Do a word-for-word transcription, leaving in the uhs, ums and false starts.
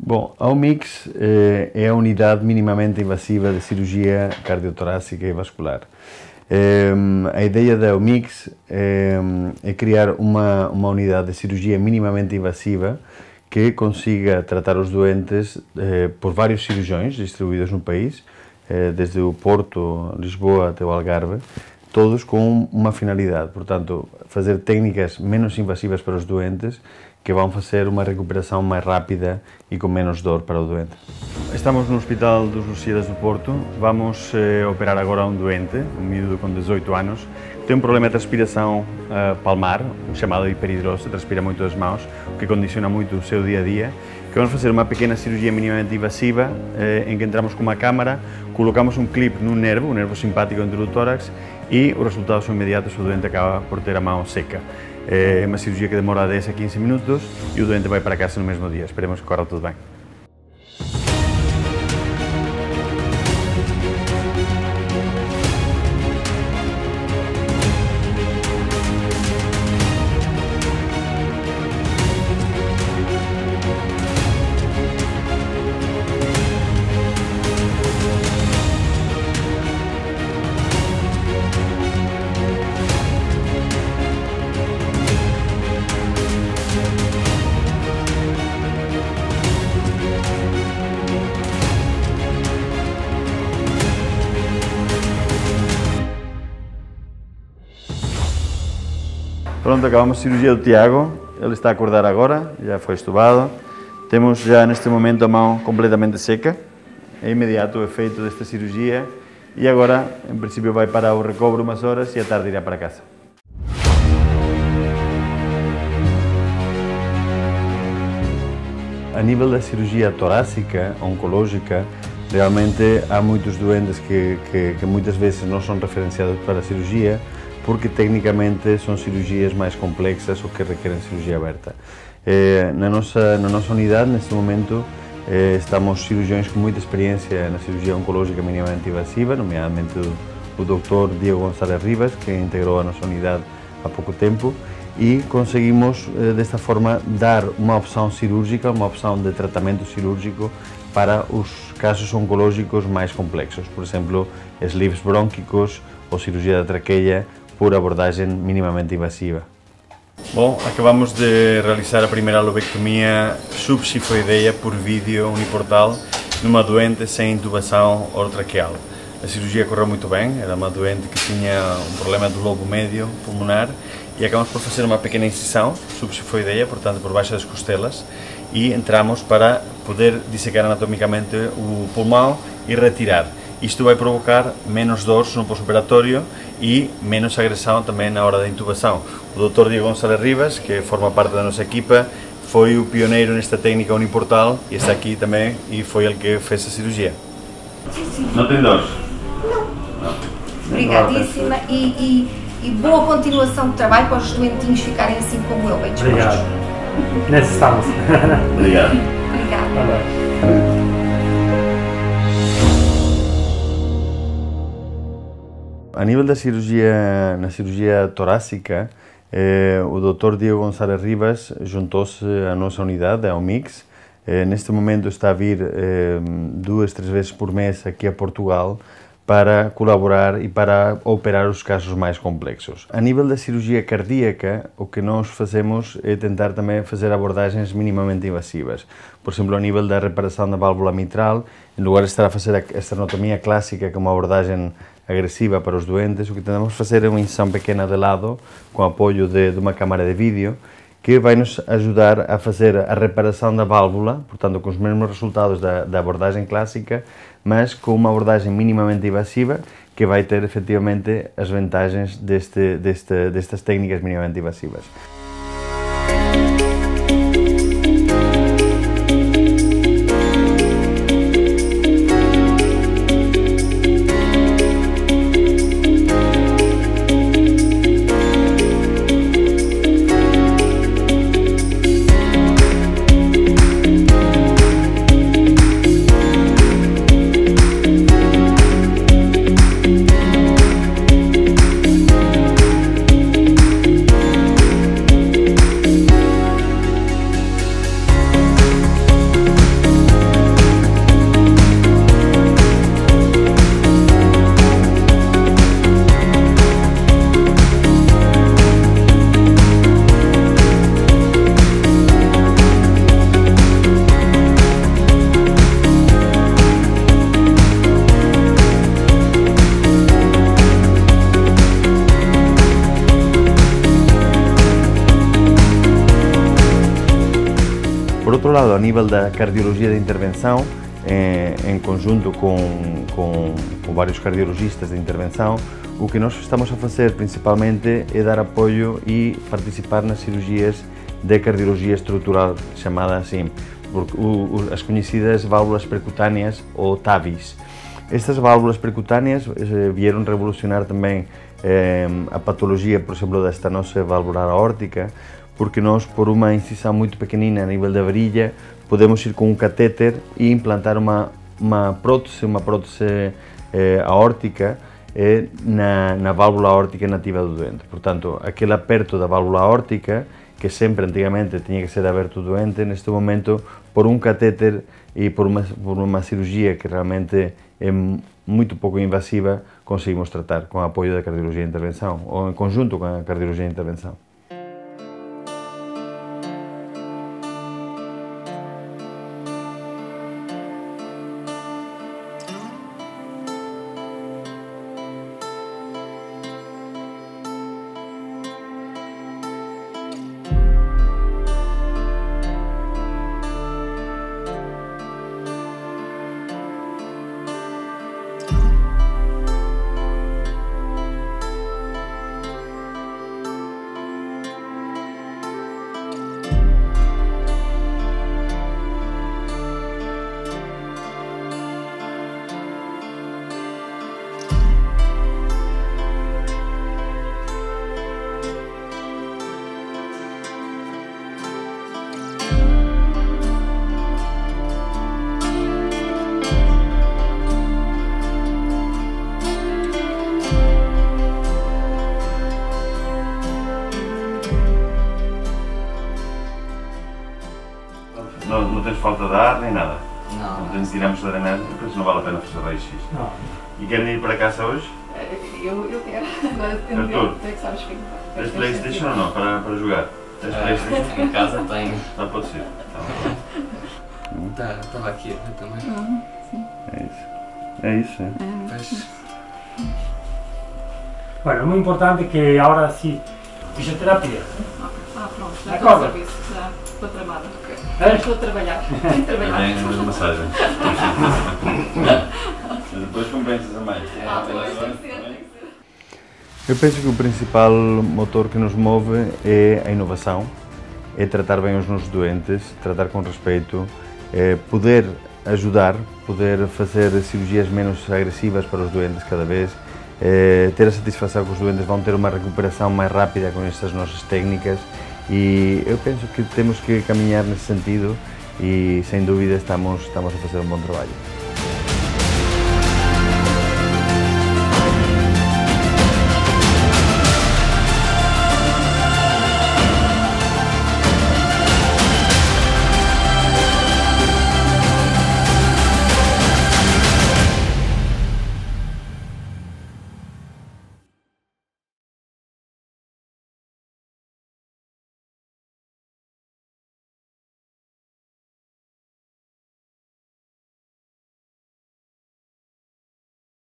Bom, a Omix eh, é a unidade minimamente invasiva de cirurgia cardiotorácica e vascular. Eh, a ideia da Omix eh, é criar uma, uma unidade de cirurgia minimamente invasiva que consiga tratar os doentes eh, por vários cirurgiões distribuídos no país, eh, desde o Porto, Lisboa até o Algarve, todos com uma finalidade, portanto, fazer técnicas menos invasivas para os doentes que vão fazer uma recuperação mais rápida e com menos dor para o doente. Estamos no Hospital dos Lusíadas do Porto. Vamos eh, operar agora um doente, um miúdo com dezoito anos, que tem um problema de transpiração uh, palmar, chamado hiperidrose, transpira muito as mãos, o que condiciona muito o seu dia a dia. Que vamos fazer uma pequena cirurgia minimamente invasiva, eh, em que entramos com uma câmara, colocamos um clipe no nervo, o nervo simpático entre o tórax, e os resultados são imediatos, o doente acaba por ter a mão seca. É uma cirurgia que demora dez a quinze minutos e o doente vai para casa no mesmo dia. Esperemos que corra tudo bem. Pronto, acabamos a cirurgia do Tiago, ele está a acordar agora, já foi estubado. Temos já neste momento a mão completamente seca, é imediato o efeito desta cirurgia e agora, em princípio, vai para o recobro umas horas e à tarde irá para casa. A nível da cirurgia torácica, oncológica, realmente há muitos doentes que, que, que muitas vezes não são referenciados para a cirurgia, porque tecnicamente são cirurgias mais complexas ou que requerem cirurgia aberta. Eh, na, nossa, na nossa unidade, neste momento, eh, estamos cirurgiões com muita experiência na cirurgia oncológica minimamente invasiva, nomeadamente o, o doutor Diego Gonçalves Rivas, que integrou a nossa unidade há pouco tempo, e conseguimos, eh, desta forma, dar uma opção cirúrgica, uma opção de tratamento cirúrgico para os casos oncológicos mais complexos, por exemplo, sleeves brônquicos ou cirurgia da traqueia, por abordagem minimamente invasiva. Bom, acabamos de realizar a primeira lobectomia subxifoideia por vídeo uniportal numa doente sem intubação orotraqueal. A cirurgia correu muito bem, era uma doente que tinha um problema do lobo médio pulmonar e acabamos por fazer uma pequena incisão subxifoideia, portanto por baixo das costelas, e entramos para poder dissecar anatomicamente o pulmão e retirar. Isto vai provocar menos dores no pós-operatório e menos agressão também na hora da intubação. O doutor Diego Gonçalves Rivas, que forma parte da nossa equipa, foi o pioneiro nesta técnica uniportal e está aqui também e foi ele que fez a cirurgia. Sim, sim. Não tem dores? Não. Não. Obrigadíssima e, e, e boa continuação de trabalho para os doentinhos ficarem assim como eu, bem dispostos. Obrigado. Necessitamos. Obrigado. Obrigada. A nível da cirurgia, na cirurgia torácica, eh, o doutor Diego Gonçalves Rivas juntou-se à nossa unidade, a Omix. Eh, neste momento está a vir eh, duas, três vezes por mês aqui a Portugal para colaborar e para operar os casos mais complexos. A nível da cirurgia cardíaca, o que nós fazemos é tentar também fazer abordagens minimamente invasivas. Por exemplo, a nível da reparação da válvula mitral, em lugar de estar a fazer a esternotomia clássica, que é uma abordagem agressiva para os doentes, o que tentamos fazer é uma incisão pequena de lado, com apoio de, de uma câmara de vídeo, que vai nos ajudar a fazer a reparação da válvula, portanto com os mesmos resultados da, da abordagem clássica, mas com uma abordagem minimamente invasiva, que vai ter efetivamente as vantagens deste, deste, destas técnicas minimamente invasivas. outro lado, a nível da cardiologia de intervenção, em conjunto com, com, com vários cardiologistas de intervenção, o que nós estamos a fazer principalmente é dar apoio e participar nas cirurgias de cardiologia estrutural, chamada assim, porque o, as conhecidas válvulas percutâneas ou T A V Is. Estas válvulas percutâneas eh, vieram revolucionar também eh, a patologia, por exemplo, da estenose valvular aórtica, porque nós, por uma incisão muito pequenina a nível da virilha, podemos ir com um catéter e implantar uma, uma prótese, uma prótese eh, aórtica eh, na, na válvula aórtica nativa do doente. Portanto, aquele aperto da válvula aórtica, que sempre antigamente tinha que ser aberto o doente, neste momento, por um catéter e por uma, por uma cirurgia que realmente é muito pouco invasiva, conseguimos tratar com o apoio da cardiologia de intervenção, ou em conjunto com a cardiologia de intervenção. Não, não tens falta de ar nem nada? Não. Não tens, tiramos a drenagem, depois não vale a pena fazer raio-x. Não. E querem ir para casa hoje? Eu, eu quero. Agora depende Arthur, de que sabes que tens Playstation ou não? Para, para jogar? Tens Ah, Playstation? em casa tenho. Não pode ser. Tá, estava aqui eu também. Uhum, sim. É isso. É isso, é. Pois, Bueno, es muy importante que ahora sí, fisioterapia. Ah, pronto, já É estou a cosa. serviço, já estou tramada. É? Estou a trabalhar, tenho que trabalhar. Tem umas massagens. Mas depois compensas a mais. Ah, pois, tem que ser, tem que ser. Eu penso que o principal motor que nos move é a inovação, é tratar bem os nossos doentes, tratar com respeito, é poder ajudar, poder fazer cirurgias menos agressivas para os doentes cada vez, é ter a satisfação que os doentes vão ter uma recuperação mais rápida com estas nossas técnicas e eu penso que temos que caminhar nesse sentido e sem dúvida estamos, estamos a fazer um bom trabalho.